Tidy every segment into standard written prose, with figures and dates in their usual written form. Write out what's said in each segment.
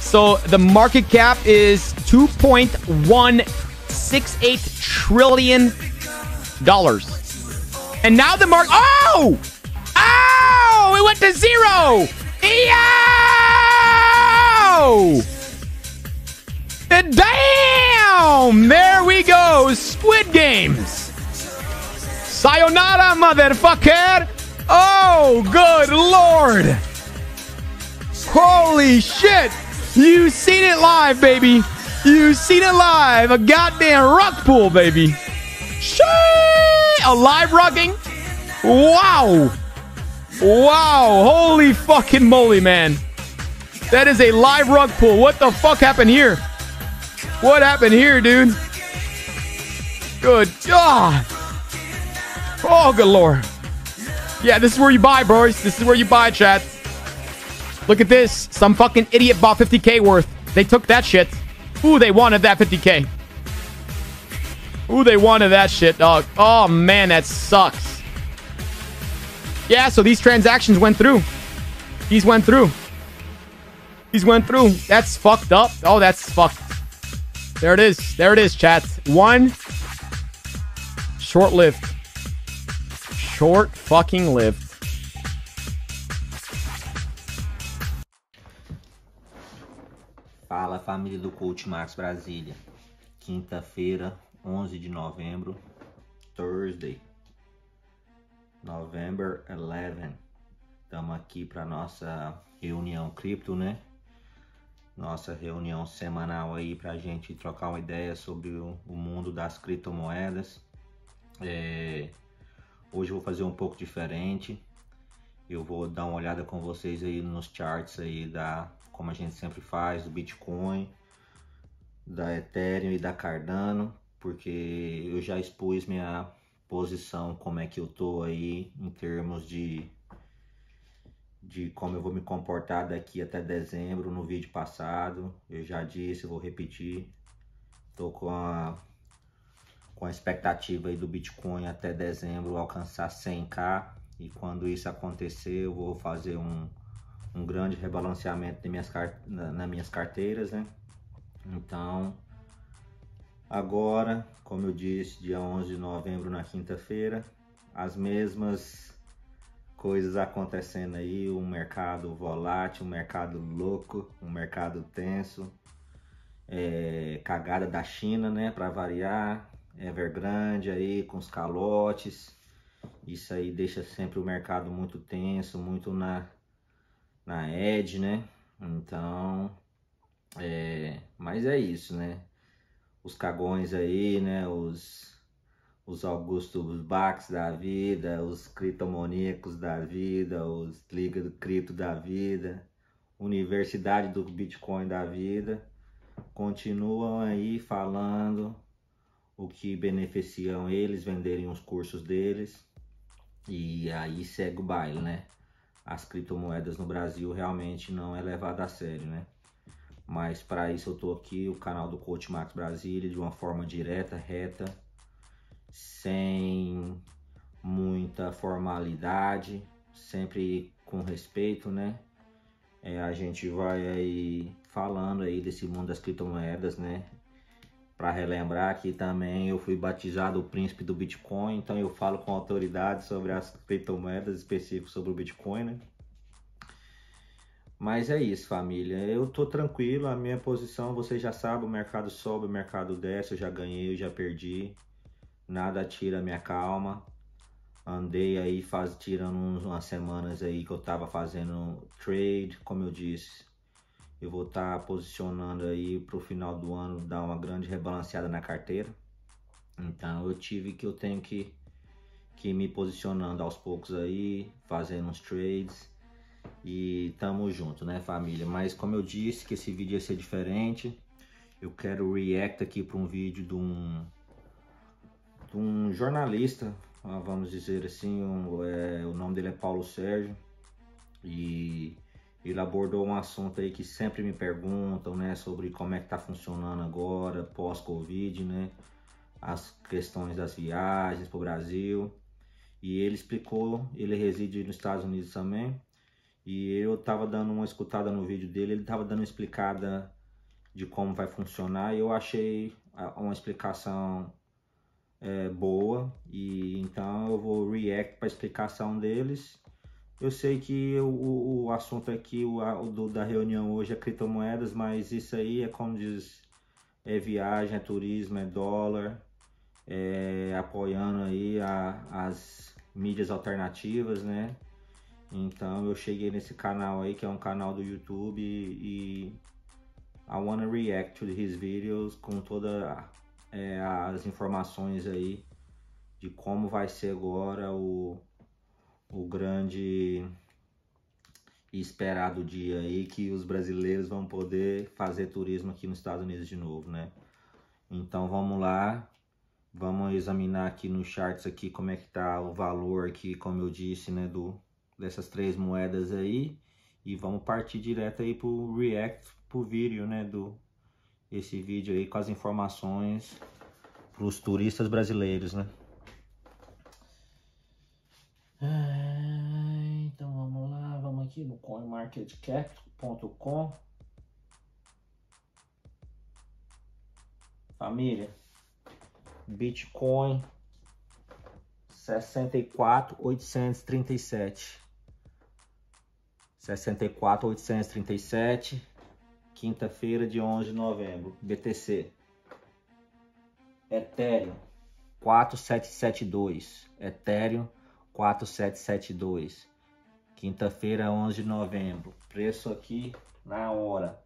So the market cap is $2.168 trillion. And now the market... Oh! Oh! It went to zero! Yo! Damn! There we go. Squid Games. Sayonara, motherfucker. Oh, good Lord. Holy shit. You seen it live, baby. You seen it live. A goddamn rug pool, baby. Shit. A live rugging. Wow. Wow. Holy fucking moly, man. That is a live rug pool. What the fuck happened here? What happened here, dude? Good God. Oh, good Lord. Yeah, this is where you buy, bros. This is where you buy, chat. Look at this. Some fucking idiot bought 50K worth. They took that shit. Ooh, they wanted that 50K. Ooh, they wanted that shit, dog. Oh, man, that sucks. Yeah, so these transactions went through. These went through. These went through. That's fucked up. Oh, that's fucked. There it is. There it is, chat. One. Short-lived. Short fucking lived. Fala, família do Coach Max Brasília. Quinta-feira, 11 de novembro. Thursday. November 11. Estamos aqui para nossa reunião cripto, né? Nossa reunião semanal aí para a gente trocar uma ideia sobre o mundo das criptomoedas. Hoje eu vou fazer um pouco diferente. Eu vou dar uma olhada com vocês aí nos charts aí como a gente sempre faz, do Bitcoin, da Ethereum e da Cardano, porque eu já expus minha posição, como é que eu tô aí em termos de como eu vou me comportar daqui até dezembro. No vídeo passado eu já disse, eu vou repetir. Tô com a expectativa aí do Bitcoin até dezembro alcançar 100k, e quando isso acontecer eu vou fazer um grande rebalanceamento nas minhas carteiras, né? Então agora, como eu disse, dia 11 de novembro, na quinta-feira, as mesmas coisas acontecendo aí, um mercado volátil, um mercado louco, um mercado tenso, cagada da China, né, para variar, Evergrande aí com os calotes, isso aí deixa sempre o mercado muito tenso, muito na edge, né? Então, mas é isso, né? Os cagões aí, né, os Augustus Bax da vida, os criptomoníacos da vida, os Liga do Cripto da vida, Universidade do Bitcoin da vida, continuam aí falando o que beneficiam eles, venderem os cursos deles, e aí segue o baile, né? As criptomoedas no Brasil realmente não é levado a sério, né? Mas para isso eu tô aqui, o canal do Coach Max Brasília, de uma forma direta, reta, sem muita formalidade, sempre com respeito, né? A gente vai aí falando aí desse mundo das criptomoedas, né? Para relembrar que também eu fui batizado o príncipe do Bitcoin, então eu falo com autoridade sobre as criptomoedas, específicas sobre o Bitcoin, né? Mas é isso, família. Eu tô tranquilo, a minha posição, vocês já sabem, o mercado sobe, o mercado desce, eu já ganhei, eu já perdi. Nada tira a minha calma. Andei aí tirando umas semanas aí que eu tava fazendo trade, como eu disse. Eu vou estar posicionando aí pro final do ano, dar uma grande rebalanceada na carteira. Então eu tenho que me posicionando aos poucos aí, fazendo uns trades. E tamo junto, né, família? Mas como eu disse que esse vídeo ia ser diferente, eu quero react aqui para um vídeo de um jornalista, vamos dizer assim, o nome dele é Paulo Sérgio, e ele abordou um assunto aí que sempre me perguntam, né, sobre como é que tá funcionando agora, pós-Covid, né, as questões das viagens para o Brasil, e ele explicou, ele reside nos Estados Unidos também, E eu tava dando uma escutada no vídeo dele, ele tava dando uma explicada de como vai funcionar, e eu achei uma explicação boa, e então eu vou react para a explicação deles. Eu sei que o assunto aqui, da reunião hoje é criptomoedas, mas isso aí é como diz, é viagem, é turismo, é dólar, apoiando aí as mídias alternativas, né? Então eu cheguei nesse canal aí, que é um canal do YouTube, e I wanna react to his videos com todas as informações aí de como vai ser agora o grande e esperado dia aí que os brasileiros vão poder fazer turismo aqui nos Estados Unidos de novo, né? Então vamos lá, vamos examinar aqui nos charts aqui como é que tá o valor aqui, como eu disse, né, dessas 3 moedas aí, e vamos partir direto aí pro react, pro vídeo, né, esse vídeo aí com as informações pros turistas brasileiros, né? Então vamos lá, vamos aqui no coinmarketcap.com. Família, Bitcoin 64.837, 64.837, quinta-feira de 11 de novembro. BTC, Ethereum 4772, Ethereum 4772, quinta-feira 11 de novembro. Preço aqui na hora.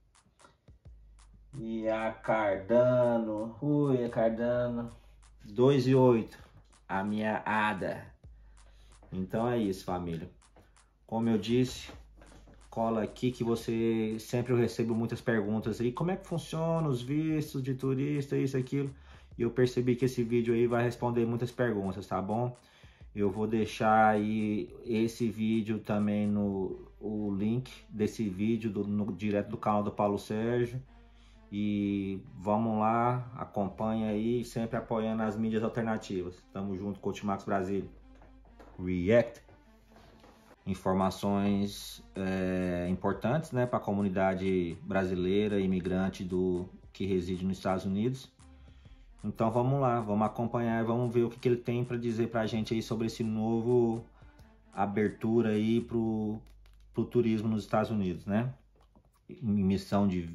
E a Cardano, a Cardano 2,8, a minha ADA. Então é isso, família. Como eu disse, cola aqui que você sempre eu recebo muitas perguntas aí, como é que funciona os vistos de turista, isso, aquilo. E eu percebi que esse vídeo aí vai responder muitas perguntas, tá bom? Eu vou deixar aí esse vídeo também o link desse vídeo direto do canal do Paulo Sérgio. E vamos lá, acompanha aí, sempre apoiando as mídias alternativas. Tamo junto, Coach Max Brasil. React. Informações importantes, né, para a comunidade brasileira, imigrante que reside nos Estados Unidos. Então vamos lá, vamos acompanhar, vamos ver o que ele tem para dizer para a gente aí sobre esse novo abertura aí pro turismo nos Estados Unidos, né? Emissão de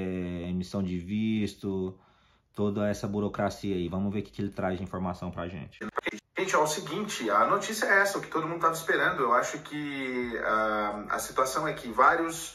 visto, toda essa burocracia aí. Vamos ver o que ele traz de informação pra gente. Gente, é o seguinte, a notícia é essa, o que todo mundo estava esperando. Eu acho que a situação é que vários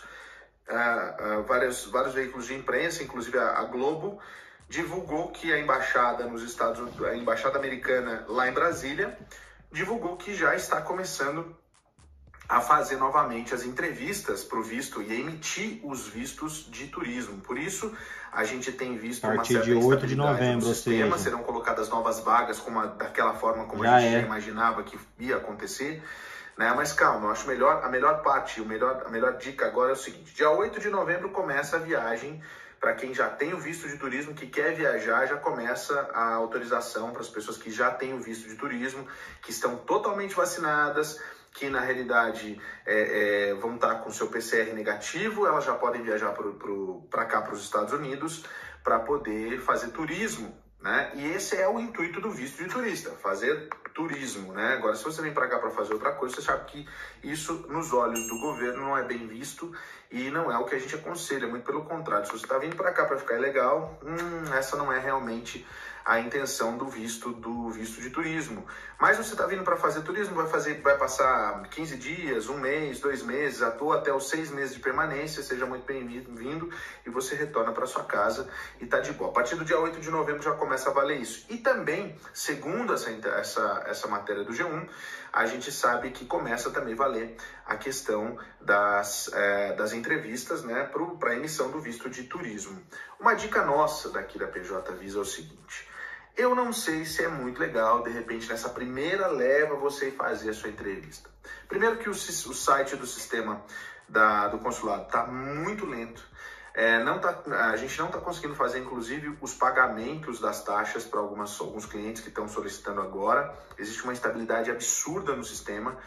veículos de imprensa, inclusive a Globo, divulgou que a embaixada a embaixada americana lá em Brasília, divulgou que já está começando a fazer novamente as entrevistas para o visto e emitir os vistos de turismo. Por isso, a gente tem visto uma certa de 8 de novembro, no sistema, serão colocadas novas vagas daquela forma como a gente já imaginava que ia acontecer. Né? Mas calma, eu acho a melhor dica agora é o seguinte: dia 8 de novembro começa a viagem. Para quem já tem o visto de turismo, que quer viajar, já começa a autorização para as pessoas que já têm o visto de turismo, que estão totalmente vacinadas, que na realidade vão estar com seu PCR negativo, elas já podem viajar para cá, para os Estados Unidos, para poder fazer turismo, né? E esse é o intuito do visto de turista, fazer turismo, né? Agora, se você vem para cá para fazer outra coisa, você sabe que isso, nos olhos do governo, não é bem visto e não é o que a gente aconselha, muito pelo contrário. Se você está vindo para cá para ficar ilegal, essa não é realmente a intenção do visto de turismo. Mas você está vindo para fazer turismo, vai passar 15 dias, 1 mês, 2 meses, até os 6 meses de permanência, seja muito bem-vindo, e você retorna para sua casa e tá de boa. A partir do dia 8 de novembro já começa a valer isso. E também, segundo essa matéria do G1, a gente sabe que começa também a valer a questão das entrevistas, né, para a emissão do visto de turismo. Uma dica nossa daqui da PJ Visa é o seguinte: eu não sei se é muito legal, de repente, nessa primeira leva, você fazer a sua entrevista. Primeiro que o site do sistema do consulado está muito lento. A gente não está conseguindo fazer, inclusive, os pagamentos das taxas para alguns clientes que estão solicitando agora. Existe uma instabilidade absurda no sistema,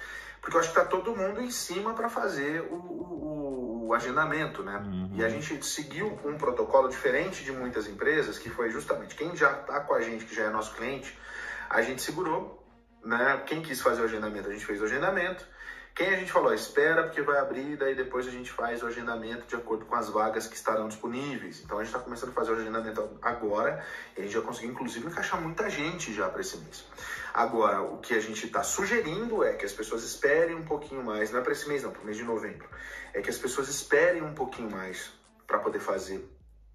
porque eu acho que está todo mundo em cima para fazer o agendamento, né? E a gente seguiu um protocolo diferente de muitas empresas, que foi justamente quem já está com a gente, que já é nosso cliente, a gente segurou, né? Quem quis fazer o agendamento, a gente fez o agendamento. Quem a gente falou, espera porque vai abrir, daí depois a gente faz o agendamento de acordo com as vagas que estarão disponíveis. Então a gente está começando a fazer o agendamento agora e a gente já conseguiu inclusive encaixar muita gente já para esse mês. Agora, o que a gente está sugerindo é que as pessoas esperem um pouquinho mais, não é para esse mês não, para o mês de novembro, é que as pessoas esperem um pouquinho mais para poder fazer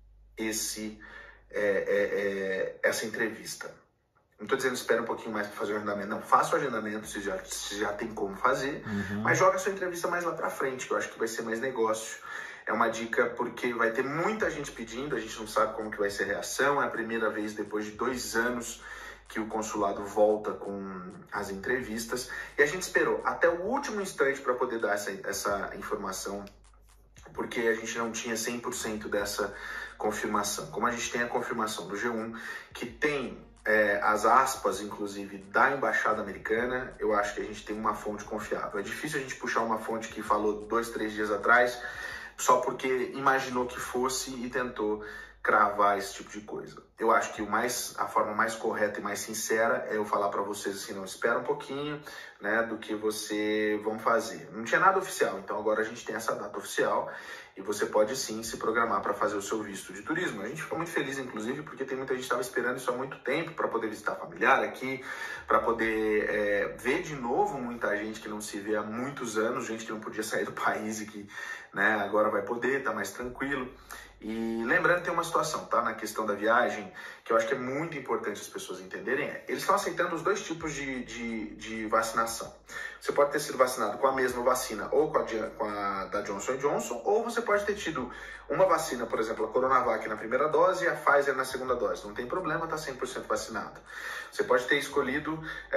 essa entrevista. Não estou dizendo espera um pouquinho mais para fazer o agendamento, não. Faça o agendamento se já tem como fazer, mas joga a sua entrevista mais lá para frente, que eu acho que vai ser mais negócio. É uma dica porque vai ter muita gente pedindo, a gente não sabe como que vai ser a reação, é a primeira vez depois de 2 anos que o consulado volta com as entrevistas, e a gente esperou até o último instante para poder dar essa informação, porque a gente não tinha 100% dessa confirmação. Como a gente tem a confirmação do G1, que tem as aspas, inclusive, da Embaixada Americana, eu acho que a gente tem uma fonte confiável. É difícil a gente puxar uma fonte que falou 2, 3 dias atrás, só porque imaginou que fosse e tentou cravar esse tipo de coisa. Eu acho que a forma mais correta e mais sincera é eu falar para vocês assim, não, espera um pouquinho, né, do que vão fazer. Não tinha nada oficial, então agora a gente tem essa data oficial e você pode sim se programar para fazer o seu visto de turismo. A gente ficou muito feliz, inclusive, porque tem muita gente que estava esperando isso há muito tempo para poder visitar familiar aqui, para poder ver de novo muita gente que não se vê há muitos anos, gente que não podia sair do país e que, né, agora vai poder, tá mais tranquilo. E lembrando que tem uma situação, tá? Na questão da viagem, que eu acho que é muito importante as pessoas entenderem, eles estão aceitando os 2 tipos de vacinação. Você pode ter sido vacinado com a mesma vacina ou com a da Johnson & Johnson, ou você pode ter tido uma vacina, por exemplo, a Coronavac na primeira dose e a Pfizer na segunda dose. Não tem problema, tá 100% vacinado. Você pode ter escolhido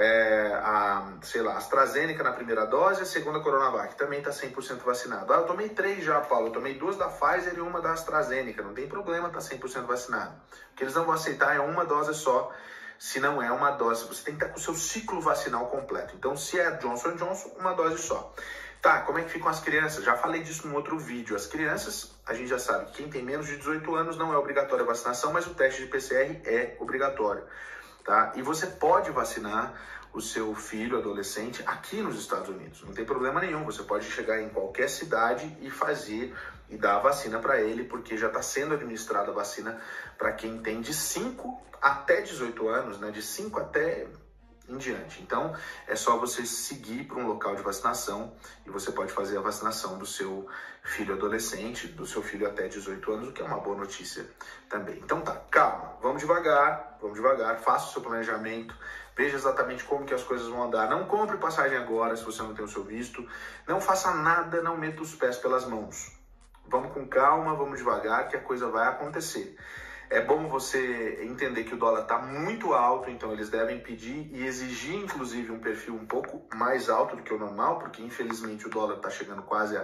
a AstraZeneca na primeira dose e a segunda Coronavac, também tá 100% vacinado. Eu tomei 3 já, Paulo, eu tomei 2 da Pfizer e uma da AstraZeneca, não tem problema, tá 100% vacinado. O que eles não vão aceitar é uma dose só, se não é uma dose, você tem que estar com o seu ciclo vacinal completo. Então, se é Johnson & Johnson, uma dose só. Tá, como é que ficam as crianças? Já falei disso num outro vídeo. As crianças, a gente já sabe que quem tem menos de 18 anos não é obrigatória a vacinação, mas o teste de PCR é obrigatório. Tá? E você pode vacinar o seu filho, adolescente, aqui nos Estados Unidos. Não tem problema nenhum. Você pode chegar em qualquer cidade e fazer e dar a vacina para ele, porque já está sendo administrada a vacina para quem tem de 5 até 18 anos, né? De 5 até em diante. Então, é só você seguir para um local de vacinação e você pode fazer a vacinação do seu filho adolescente, do seu filho até 18 anos, o que é uma boa notícia também. Então tá, calma, vamos devagar, faça o seu planejamento, veja exatamente como que as coisas vão andar. Não compre passagem agora se você não tem o seu visto, não faça nada, não meta os pés pelas mãos. Vamos com calma, vamos devagar que a coisa vai acontecer. É bom você entender que o dólar está muito alto, então eles devem pedir e exigir, inclusive, um perfil um pouco mais alto do que o normal, porque, infelizmente, o dólar está chegando quase a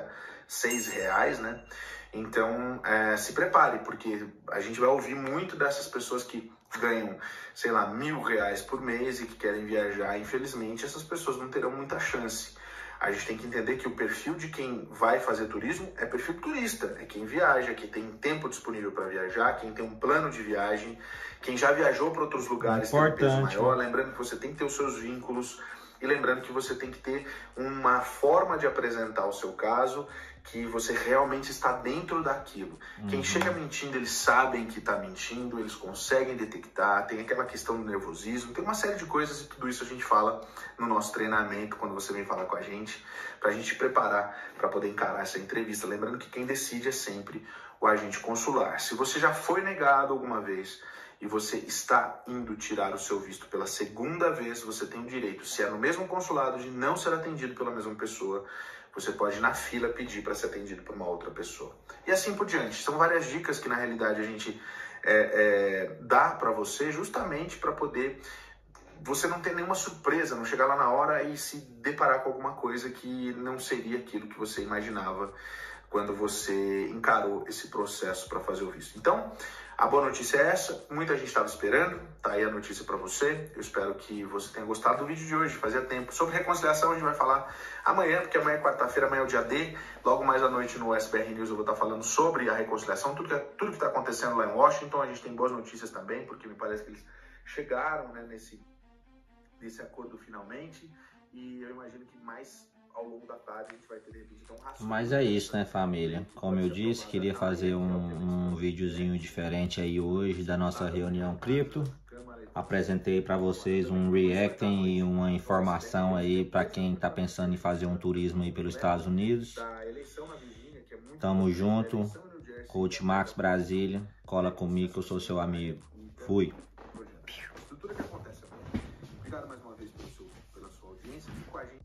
R$6, né? Então, se prepare, porque a gente vai ouvir muito dessas pessoas que ganham, sei lá, R$1.000 por mês e que querem viajar. Infelizmente, essas pessoas não terão muita chance. A gente tem que entender que o perfil de quem vai fazer turismo é perfil turista, é quem viaja, quem tem tempo disponível para viajar, quem tem um plano de viagem, quem já viajou para outros lugares, tem um peso maior. Lembrando que você tem que ter os seus vínculos e lembrando que você tem que ter uma forma de apresentar o seu caso que você realmente está dentro daquilo. Quem chega mentindo, eles sabem que está mentindo, eles conseguem detectar, tem aquela questão do nervosismo, tem uma série de coisas e tudo isso a gente fala no nosso treinamento, quando você vem falar com a gente, para a gente preparar para poder encarar essa entrevista. Lembrando que quem decide é sempre o agente consular. Se você já foi negado alguma vez e você está indo tirar o seu visto pela segunda vez, você tem o direito, se é no mesmo consulado, de não ser atendido pela mesma pessoa. Você pode ir na fila pedir para ser atendido por uma outra pessoa. E assim por diante. São várias dicas que, na realidade, a gente dá para você justamente para poder você não ter nenhuma surpresa, não chegar lá na hora e se deparar com alguma coisa que não seria aquilo que você imaginava quando você encarou esse processo para fazer o visto. Então, a boa notícia é essa, muita gente estava esperando, tá aí a notícia para você. Eu espero que você tenha gostado do vídeo de hoje, fazia tempo. Sobre reconciliação a gente vai falar amanhã, porque amanhã é quarta-feira, amanhã é o dia D. Logo mais à noite no SBR News eu vou estar falando sobre a reconciliação, tudo que está acontecendo lá em Washington. A gente tem boas notícias também, porque me parece que eles chegaram, né, nesse acordo finalmente. E eu imagino que mais ao longo da tarde a gente vai ter de repente um raciocínio. Mas é isso, né, família? Como eu disse, queria fazer um videozinho diferente aí hoje da nossa reunião cripto. Apresentei para vocês um reacting e uma informação aí para quem tá pensando em fazer um turismo aí pelos Estados Unidos. Tamo junto, Coach Max Brasília, cola comigo que eu sou seu amigo. Fui. Obrigado mais uma vez pela sua audiência. Fique com a gente.